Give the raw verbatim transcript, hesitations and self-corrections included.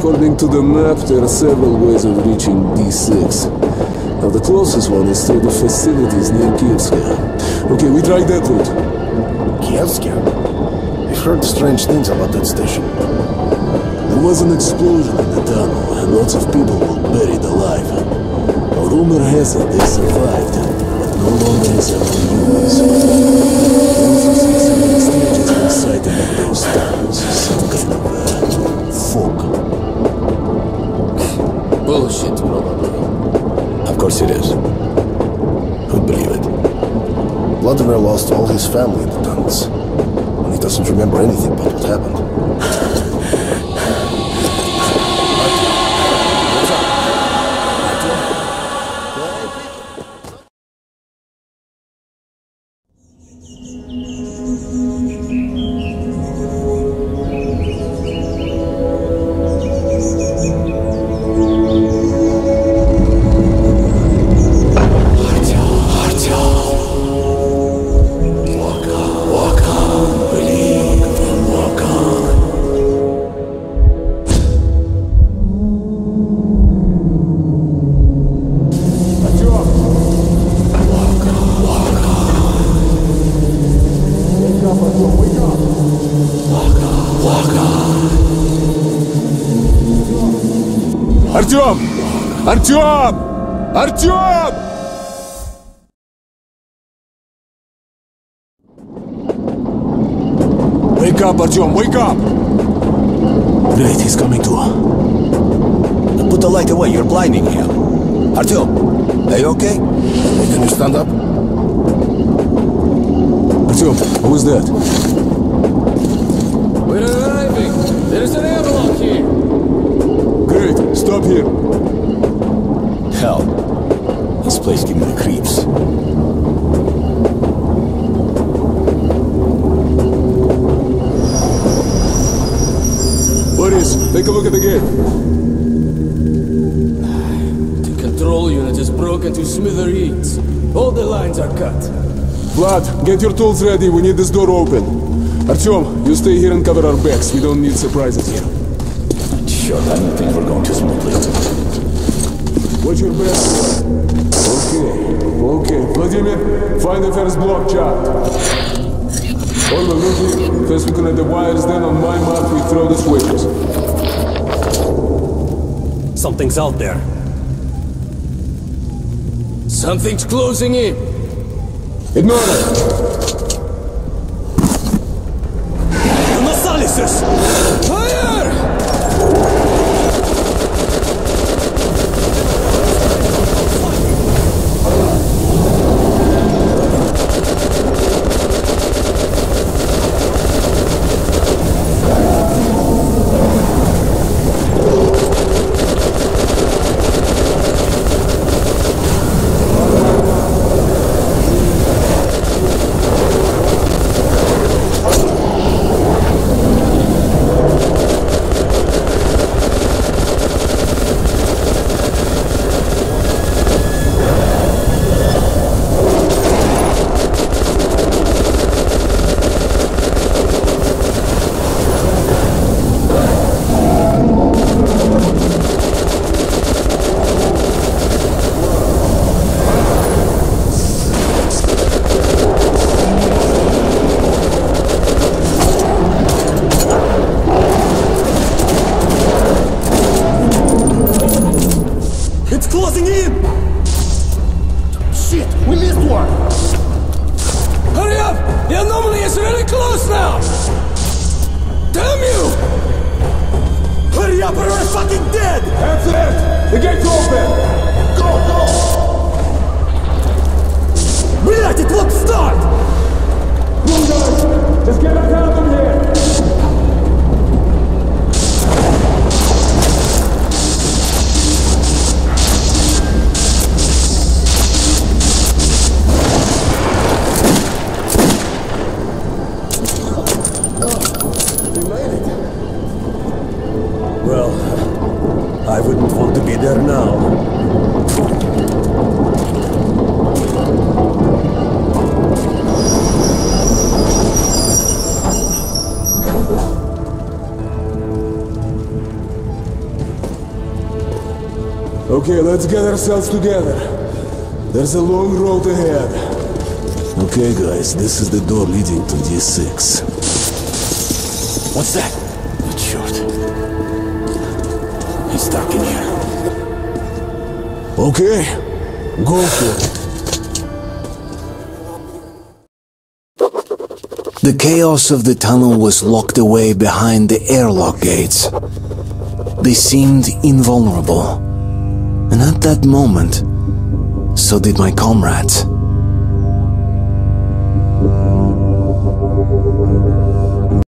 According to the map, there are several ways of reaching D six. Now the closest one is through the facilities near Kievska. Okay, we tried that route. Kievska? I've heard strange things about that station. There was an explosion in the tunnel, and lots of people were buried alive. A rumor has it they survived, but no longer resemble humans. There also seems to be stages inside among those tunnels, some kind of uh, fog. Bullshit, probably. Of course it is. Who'd believe it? Vladimir lost all his family in the tunnels, and he doesn't remember anything about what happened. Артём! Артём! Артём! Wake up, Артём! Wake up! Great, he's coming to. Put the light away, you're blinding him. Artyom, are you okay? Can you stand up? Артём, who is that? We're arriving! There's an airlock here! Great, stop here. Hell, this place gives me the creeps. Boris, take a look at the gate. The control unit is broken to smithereens. All the lines are cut. Vlad, get your tools ready. We need this door open. Артём, you stay here and cover our backs. We don't need surprises here. Sure, I don't think we're going too smoothly. Watch your back. Okay, okay. Vladimir, find the first block chart. Orla, look here. First we connect the wires, then on my map we throw the switches. Something's out there. Something's closing in. Ignore it. The Nasalysis! Fire! Okay, let's get ourselves together. There's a long road ahead. Okay, guys, this is the door leading to D six. What's that? Not short. He's stuck in here. Okay, go for it. The chaos of the tunnel was locked away behind the airlock gates. They seemed invulnerable. And at that moment, so did my comrades.